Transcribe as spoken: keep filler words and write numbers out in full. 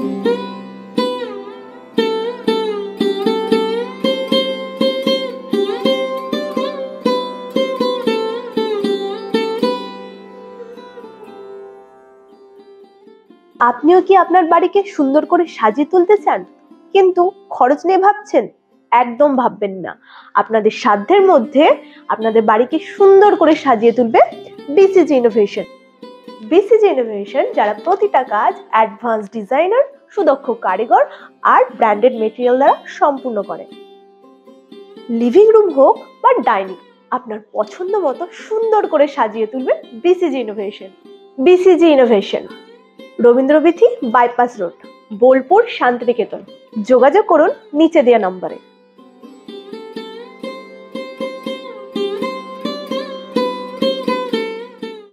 আপনিও কি আপনার বাড়িকে সুন্দর করে সাজিয়ে তুলতে চান, কিন্তু খরচ নিয়ে ভাবছেন? একদম ভাববেন না। আপনাদের সাধ্যের মধ্যে আপনাদের বাড়িকে সুন্দর করে সাজিয়ে তুলবে বিসিজি ইনোভেশন। বিসিজি ইনোভেশন যারা প্রতিটা কাজ অ্যাডভান্স ডিজাইনার, সুদক্ষ কারিগর আর ব্র্যান্ডেড মেটেরিয়াল দ্বারা সম্পূর্ণ করে। লিভিং রুম হোক বা ডাইনিং, আপনার পছন্দ মতো সুন্দর করে সাজিয়ে তুলবে BCG innovation. BCG innovation, Rabindrabithi bypass road, Bolpur, Santiniketan. যোগাযোগ করুন নিচে দেওয়া নম্বরে।